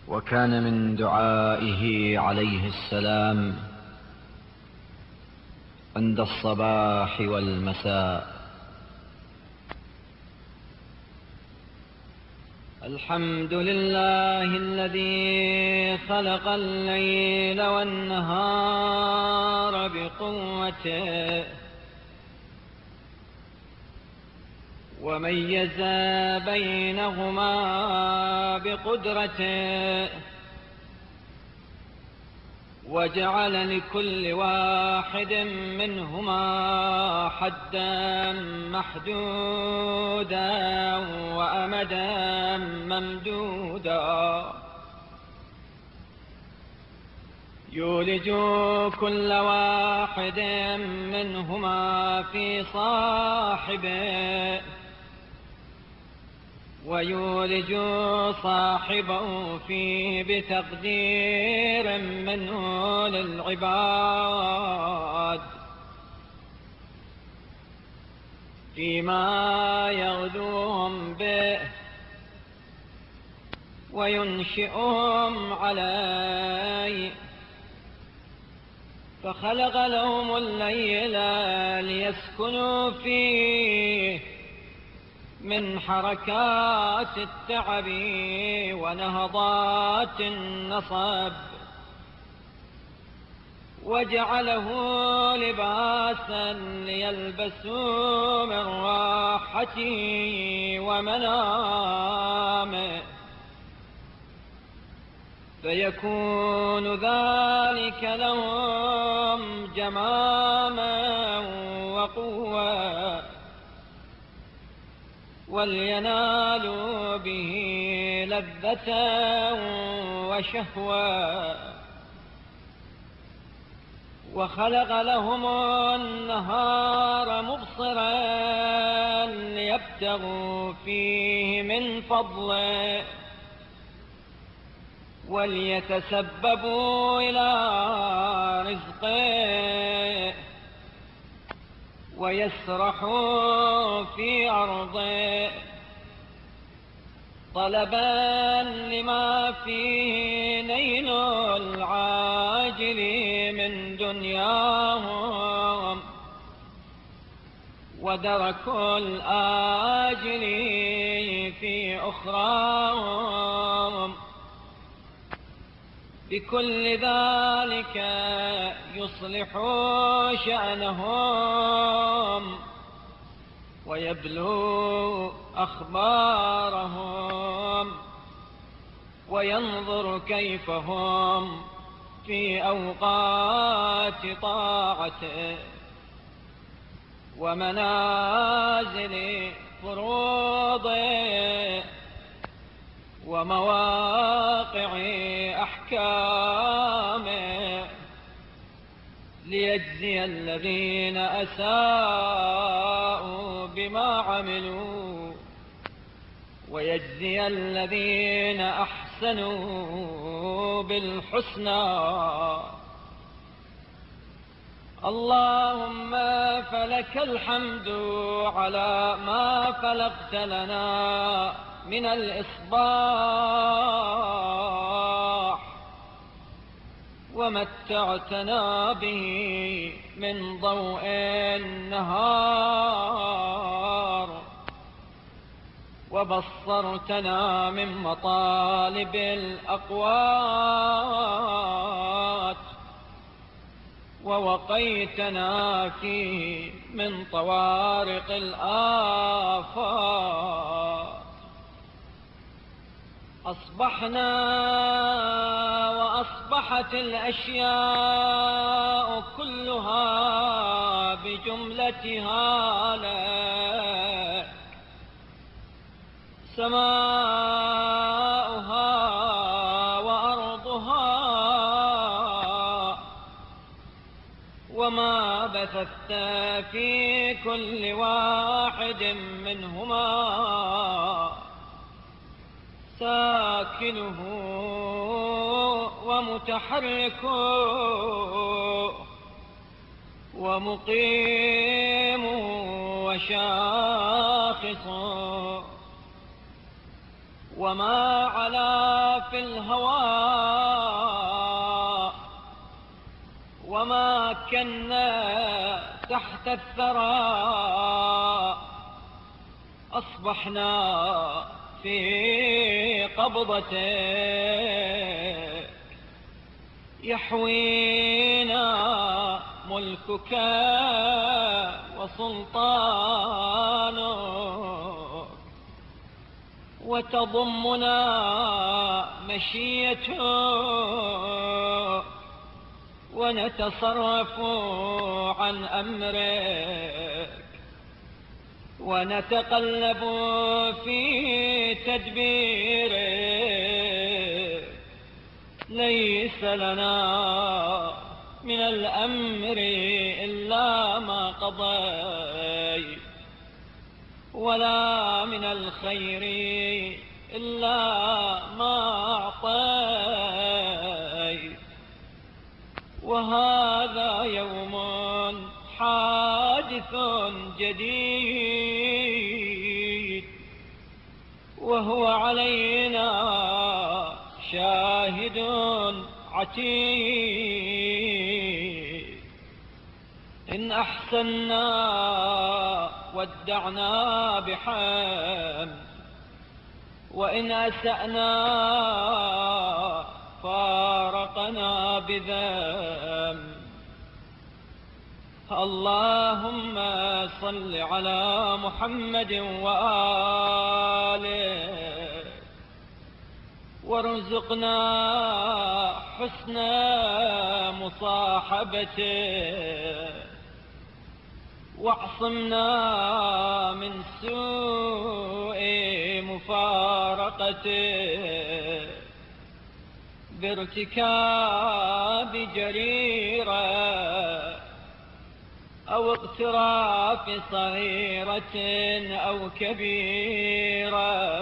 وكان من دعائه عليه السلام عند الصباح والمساء: الحمد لله الذي خلق الليل والنهار بقوته وميز بينهما بقدرته وجعل لكل واحد منهما حدا محدودا وأمدا ممدودا يولج كل واحد منهما في صاحبه ويولج صاحبه فيه بتقدير منه للعباد فيما يغدوهم به وينشئهم عليه. فخلق لهم الليل ليسكنوا فيه من حركات التعب ونهضات النصب وجعله لباسا ليلبسوا من راحته ومنامه فيكون ذلك لهم جماما وقوة ولينالوا به لذة وشهوة. وخلق لهم النهار مبصرا ليبتغوا فيه من فضله وليتسببوا إلى رزقه ويسرحوا في أرضه طلبا لما فيه نيل العاجل من دنياهم ودرك الآجل في أخراهم. بكل ذلك يصلح شأنهم ويبلو أخبارهم وينظر كيف هم في أوقات طاعته ومنازل فروضه ومواقع أحكامه ليجزي الذين أساءوا بما عملوا ويجزي الذين أحسنوا بالحسنى. اللهم فلك الحمد على ما خلقت لنا من الإصباح ومتعتنا به من ضوء النهار وبصرتنا من مطالب الأقوات ووقيتنا فيه من طوارق الآفات. أصبحنا وأصبحت الأشياء كلها بجملتها لك سماؤها وأرضها وما بثثت في كل واحد منهما ساكنه ومتحركه ومقيمه وشاخصه وما علا في الهواء وما كنا تحت الثرى، أصبحنا في قبضتك، يحوينا ملكك وسلطانك، وتضمنا مشيتك، ونتصرف عن أمرك، ونتقلب في تدبيرك. ليس لنا من الأمر إلا ما قضيت، ولا من الخير إلا ما أعطيت. وهذا يوم حادث جديد، وهو علينا شاهد عتيد. إن أحسنا ودعنا بحمد، وإن أسأنا فارقنا بذنب. اللهم صل على محمد وآله، وارزقنا حسن مصاحبته، واعصمنا من سوء مفارقته، بارتكاب جريرة أو اقتراف صغيرة أو كبيرة.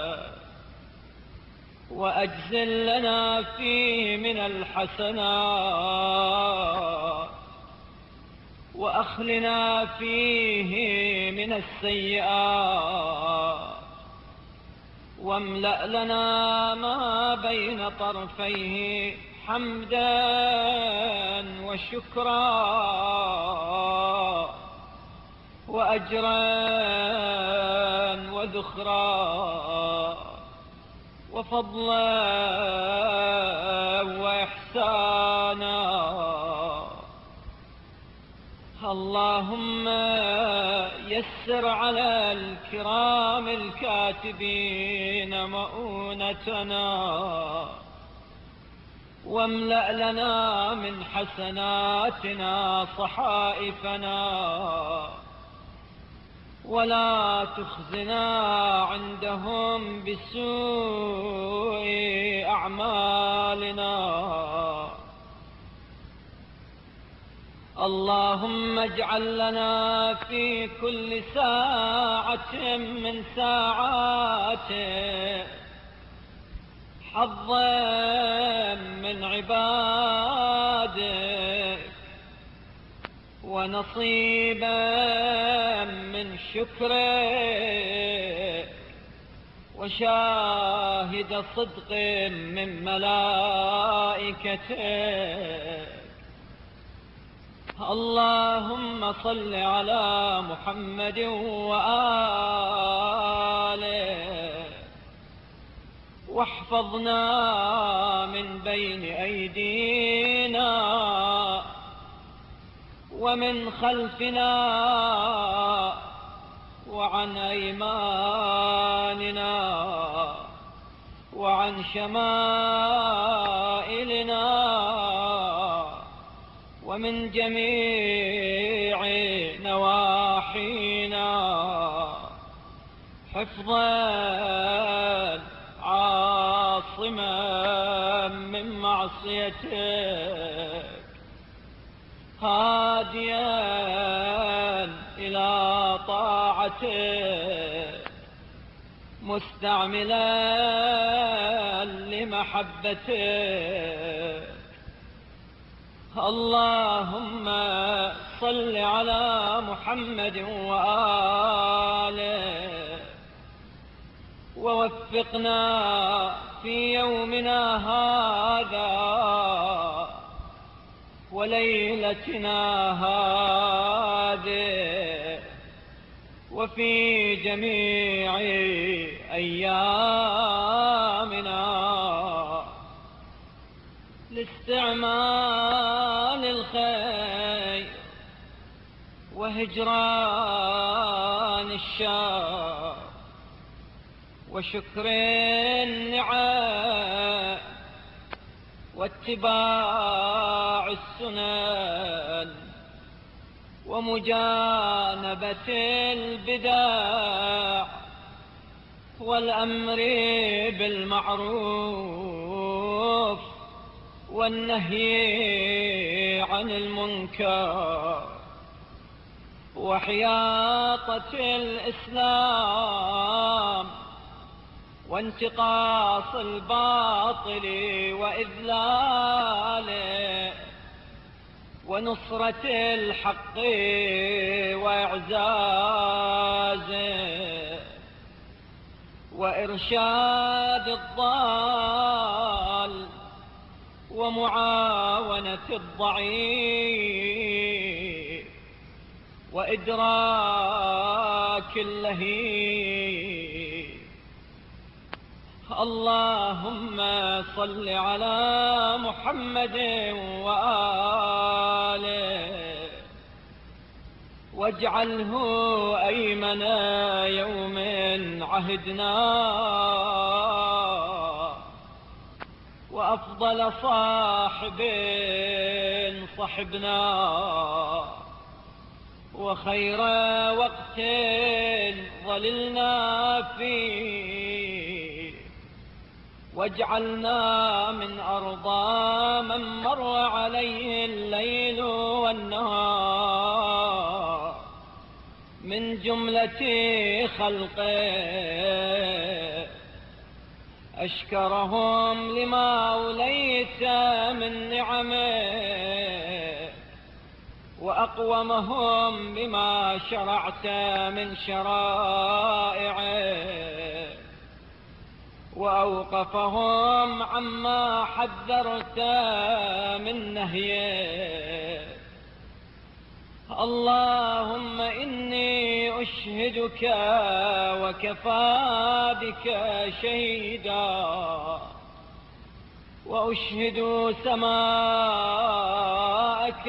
وأجزل لنا فيه من الحسنات، وأخلنا فيه من السيئات، واملأ لنا ما بين طرفيه حمدا وشكرا، وأجرا وذخرا، وفضلا وإحسانا. اللهم يسر على الكرام الكاتبين مؤونتنا، واملأ لنا من حسناتنا صحائفنا، ولا تخزنا عندهم بسوء أعمالنا. اللهم اجعل لنا في كل ساعة من ساعاتك حظا من عبادك، ونصيبا من شكرك، وشاهد صدق من ملائكتك. اللهم صل على محمد وآله، واحفظنا من بين أيدينا ومن خلفنا وعن أيماننا وعن شمائلنا، ومن جميع نواحينا، حفظا عاصما من معصيتك، هاديا إلى طاعتك، مستعملا لمحبتك. اللهم صل على محمد وآله، ووفقنا في يومنا هذا وليلتنا هذه وفي جميع أيامنا لاستعمال الخير وهجران الشر وشكر النعم واتباع السنن ومجانبة البدع والأمر بالمعروف والنهي عن المنكر وحياطة الإسلام وانتقاص الباطل وإذلاله ونصرة الحق وإعزازه وإرشاد الضال ومعاونة الضعيف وإدراك اللهيب. اللهم صل على محمد وآله واجعله أيمن يوم عهدنا وأفضل صاحب صحبنا وخير وقت ظللنا فيه واجعلنا من أرضى من مر عليه الليل والنهار من جملة خلقه أشكرهم لما أوليت من نعمه وأقومهم بما شرعت من شرائعه وأوقفهم عما حذرت من نهيه. اللهم إني أشهدك وكفى بك شهيدا وأشهد سماءك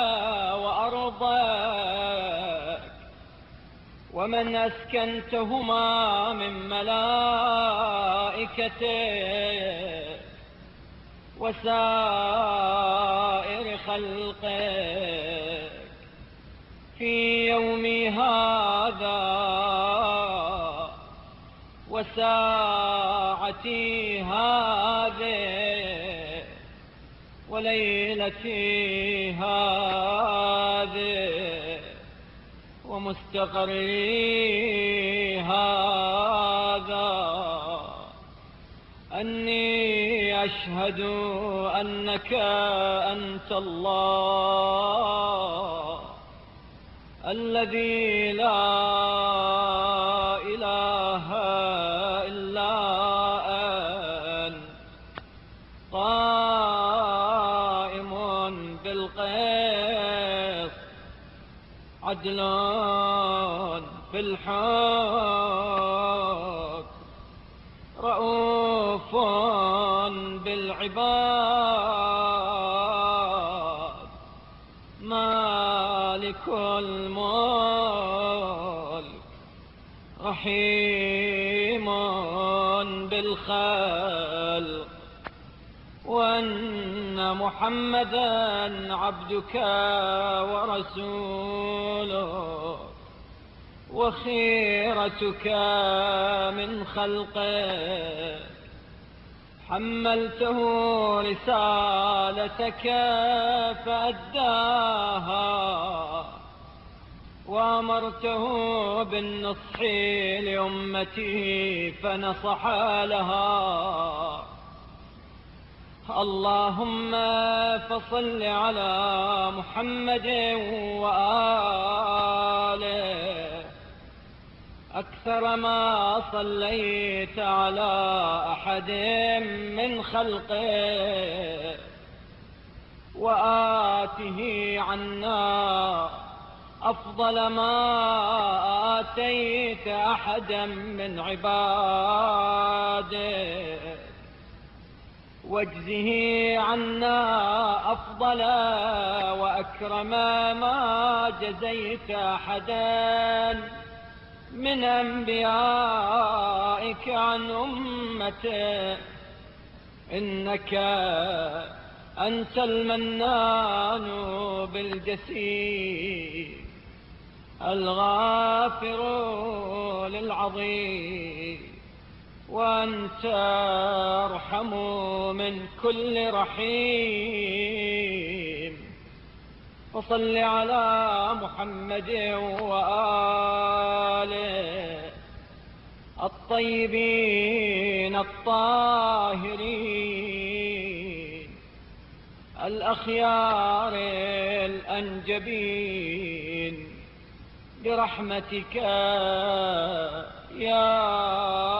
وأرضك ومن أسكنتهما من ملائكته وسائر خلقك في يومي هذا وساعتي هذه وليلتي هذه ومستقري هذا أني أشهد أنك أنت الله الذي لا إله إلا أنت قائم بالقسط عدل في الحكم رؤوف بالعباد مالك الملك رحيم بالخلق وأن محمدا عبدك ورسولك وخيرتك من خلقك حملته رسالتك فأداها وأمرته بالنصح لأمته فنصح لها. اللهم فصل على محمد وآله أكثر ما صليت على أحد من خلقه، وآته عنا أفضل ما آتيت أحدا من عباده، واجزه عنا أفضل وأكرم ما جزيت أحدا من أنبيائك عن أمته، إنك أنت المنان بالجسيم الغافر للعظيم، وأنت أرحم من كل رحيم. وصل على محمد وآله الطيبين الطاهرين الأخيار الأنجبين برحمتك يا